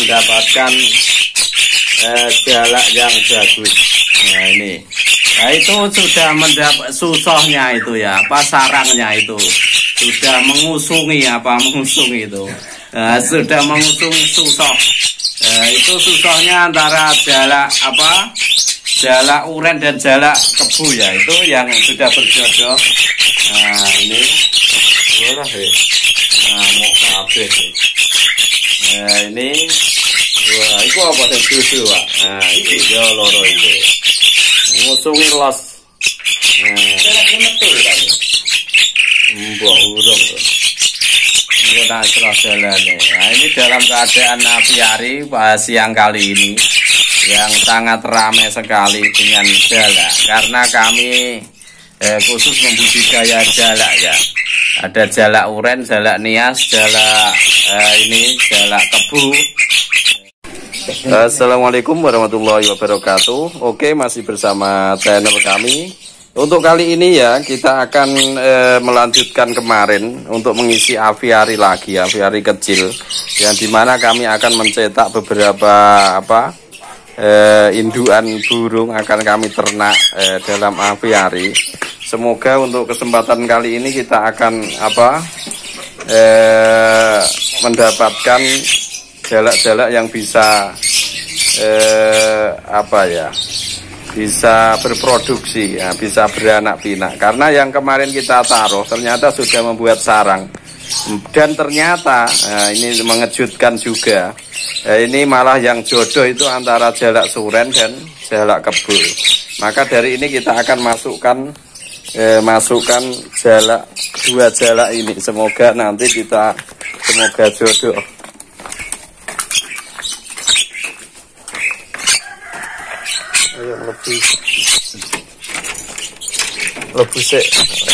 mendapatkan jalak yang bagus. Nah ini, nah itu sudah mendapat susahnya itu ya, apa sarangnya itu sudah mengusungi itu, nah, sudah mengusung susah. Nah, itu susahnya antara jalak uren dan jalak kebu ya, itu yang sudah berjodoh. Nah ini, boleh ya, nah mau kabeh. Nah ini, wah itu apa yang susu Pak? Nah itu ya loro itu, ngusungi los. Mbah urung tuh. Ini tak serah jalannya. Nah ini dalam keadaan apiari siang kali ini yang sangat ramai sekali dengan jalak, karena kami khusus membudidaya jalak ya. Ada jalak uren, jalak nias, jalak jalak kebu. Assalamualaikum warahmatullahi wabarakatuh. Oke, masih bersama channel kami. Untuk kali ini ya kita akan melanjutkan kemarin untuk mengisi aviari lagi, aviari kecil, yang dimana kami akan mencetak beberapa induan burung akan kami ternak dalam aviari. Semoga untuk kesempatan kali ini kita akan mendapatkan jalak-jalak yang bisa bisa berproduksi ya, bisa beranak pinak. Karena yang kemarin kita taruh ternyata sudah membuat sarang, dan ternyata ini mengejutkan juga, ini malah yang jodoh itu antara jalak suren dan jalak kebul. Maka dari ini kita akan masukkan dua jalak ini, semoga nanti semoga jodoh. Ayo lebih sih.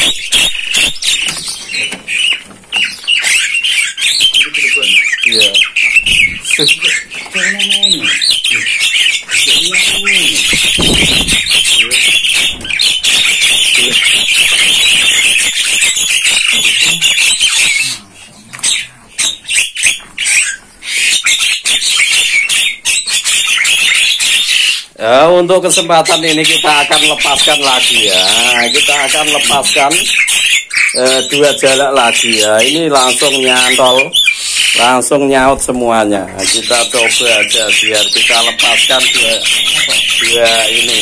Iya. Ya, untuk kesempatan ini kita akan lepaskan lagi ya. Kita akan lepaskan dua jalak lagi ya. Ini langsung nyantol, langsung nyaut semuanya. Kita coba aja biar kita lepaskan dua ini.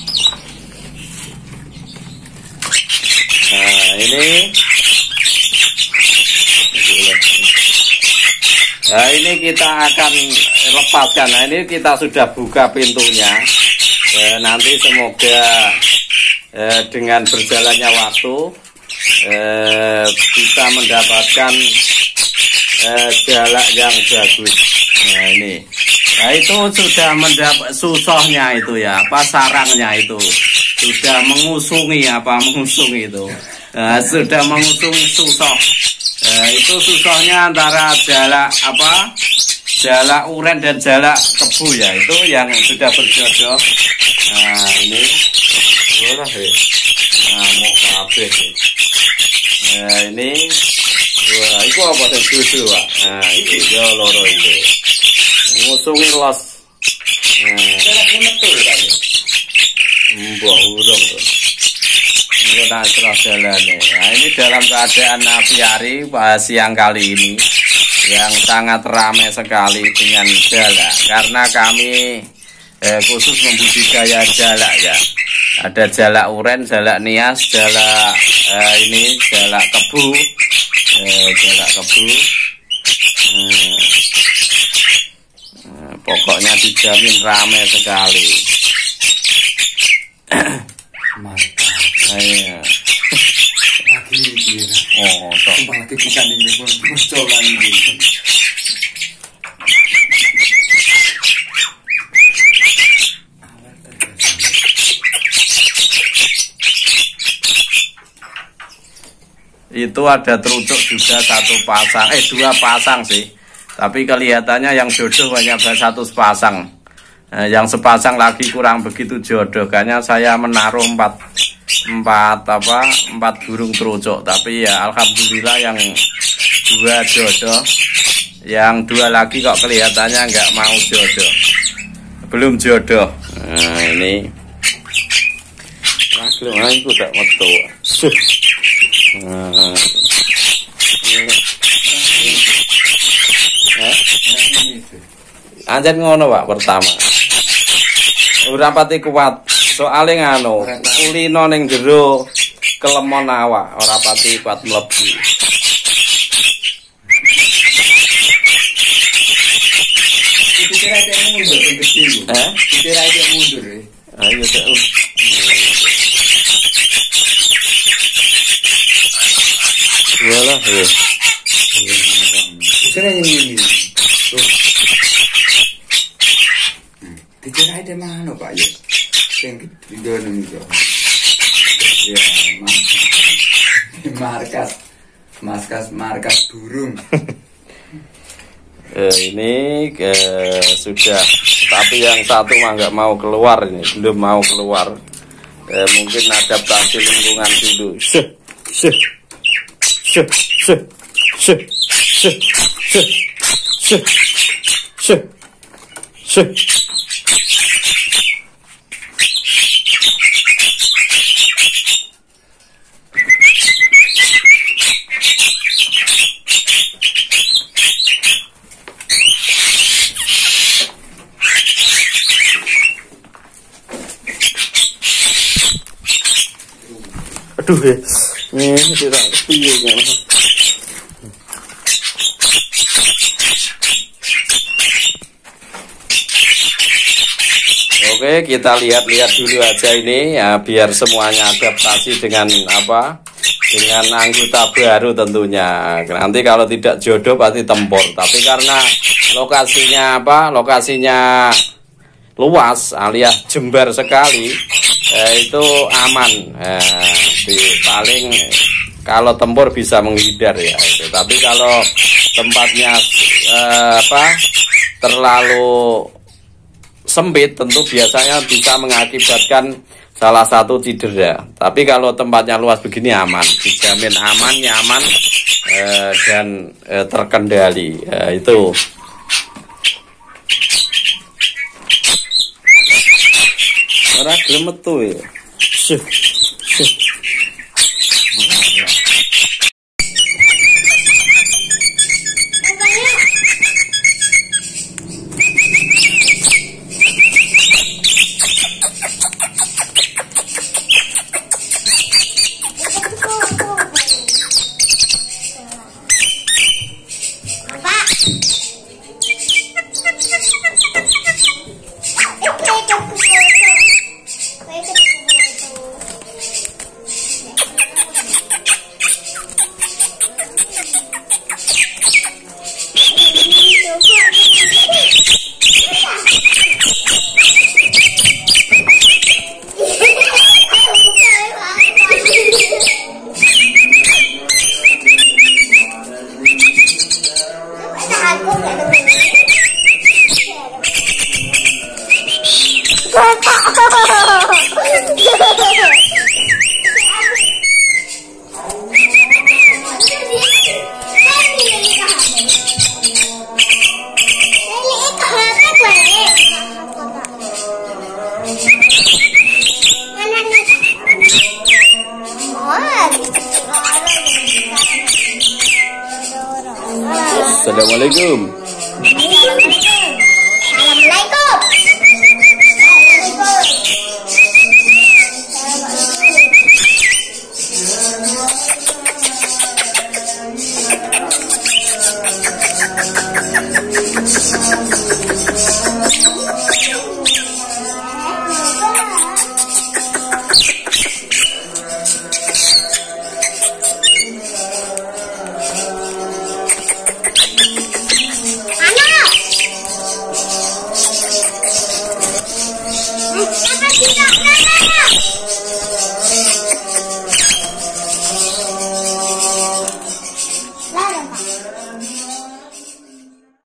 Nah ini. Nah ini kita akan lepaskan. Nah ini kita sudah buka pintunya. Nanti semoga dengan berjalannya waktu bisa mendapatkan jalak yang bagus. Nah ini, nah itu sudah mendapat susahnya itu ya, apa sarangnya itu sudah mengusungi itu. Nah, sudah mengusung susah. Itu susahnya antara jalak uren dan jalak kebu ya, itu yang sudah berjodoh. Nah ini boleh ya, nah mau kabeh. Nah ini, wah itu apa yang susu Pak? Nah itu ya loro itu, ngusungi los. Mbah urung tuh. Ini tak serah jalannya. Nah ini dalam keadaan apiari siang kali ini yang sangat ramai sekali dengan jalak, karena kami khusus membudidaya jalak ya. Ada jalak uren, jalak nias, jalak jalak kebu, pokoknya dijamin ramai sekali. Iya. Oh, lagi bukan ini coba ini. Itu ada terucuk juga dua pasang sih. Tapi kelihatannya yang jodoh hanya satu sepasang. Yang sepasang lagi kurang begitu jodoh. Kayaknya saya menaruh empat burung terucuk, tapi ya alhamdulillah yang dua jodoh Yang dua lagi kok kelihatannya nggak mau jodoh, belum jodoh. Nah ini aku tak metu. Anjen ngono Pak pertama. Ora pati kuat. Soale ngano, kulino ning jero kelemon awak, ora pati kuat mlebu. Dikira dia mundur yang kecil. Dikira dia mundur ya. Ayo tak. Walah ya. Dikira ini. Dikira dia mana Pak ya? Yang ketiga nih ya. Markas burung. Ini sudah, tapi yang satu mah nggak mau keluar, ini belum mau keluar. Mungkin adaptasi lingkungan dulu. Aduh ya, ini tidak piye kan. Oke, kita lihat-lihat dulu aja ini ya, biar semuanya adaptasi dengan apa? Dengan anggota baru tentunya. Nanti kalau tidak jodoh pasti tempur. Tapi karena lokasinya apa? Lokasinya luas alias jembar sekali, itu aman. Paling kalau tempur bisa menghindar ya. Tapi kalau tempatnya terlalu sempit, tentu biasanya bisa mengakibatkan salah satu cedera. Tapi kalau tempatnya luas begini aman, dijamin aman, nyaman, dan terkendali. Itu. Ora gelem metu ya. Assalamualaikum. Apa tidak?